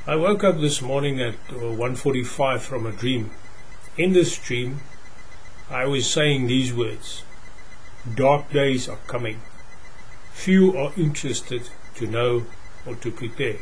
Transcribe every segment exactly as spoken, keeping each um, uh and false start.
I woke up this morning at uh, one forty-five from a dream. In this dream, I was saying these words: dark days are coming. Few are interested to know or to prepare.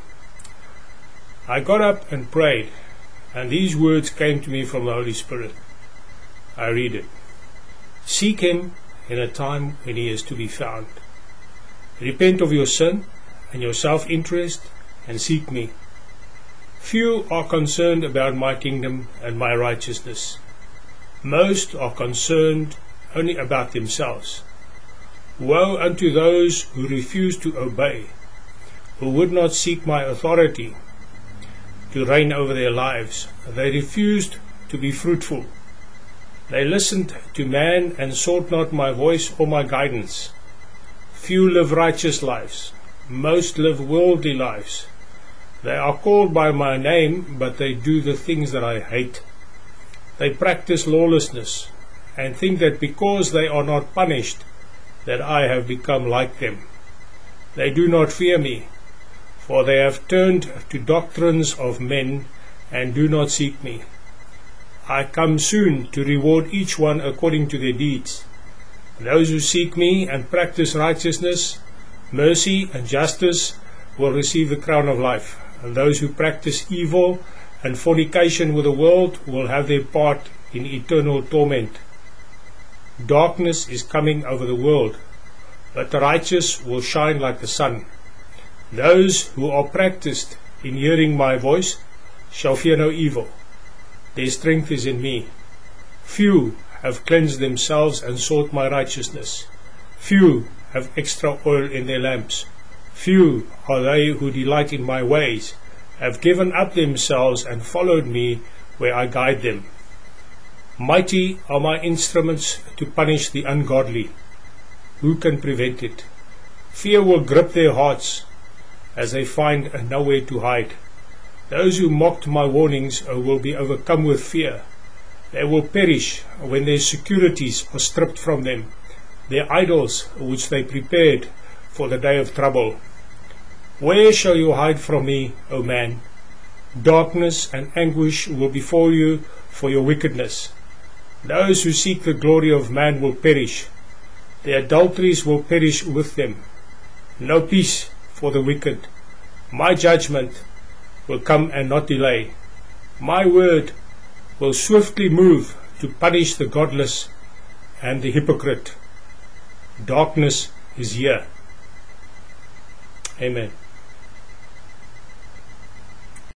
I got up and prayed, and these words came to me from the Holy Spirit. I read it. Seek Him in a time when He is to be found. Repent of your sin and your self-interest and seek me. Few are concerned about my kingdom and my righteousness. Most are concerned only about themselves. Woe unto those who refuse to obey, who would not seek my authority to reign over their lives. They refused to be fruitful. They listened to man and sought not my voice or my guidance. Few live righteous lives. Most live worldly lives. They are called by my name, but they do the things that I hate. They practice lawlessness and think that because they are not punished, that I have become like them. They do not fear me, for they have turned to doctrines of men and do not seek me. I come soon to reward each one according to their deeds. Those who seek me and practice righteousness, mercy and justice will receive the crown of life. And those who practice evil and fornication with the world will have their part in eternal torment. Darkness is coming over the world, but the righteous will shine like the sun. Those who are practiced in hearing my voice shall fear no evil. Their strength is in me. Few have cleansed themselves and sought my righteousness. Few have extra oil in their lamps. Few are they who delight in my ways, have given up themselves and followed me where I guide them. Mighty are my instruments to punish the ungodly. Who can prevent it? Fear will grip their hearts as they find nowhere to hide. Those who mocked my warnings will be overcome with fear. They will perish when their securities are stripped from them, their idols which they prepared for the day of trouble. Where shall you hide from me, O man? Darkness and anguish will befall you for your wickedness. Those who seek the glory of man will perish. Their adulteries will perish with them. No peace for the wicked. My judgment will come and not delay. My word will swiftly move to punish the godless and the hypocrite. Darkness is here. Amen.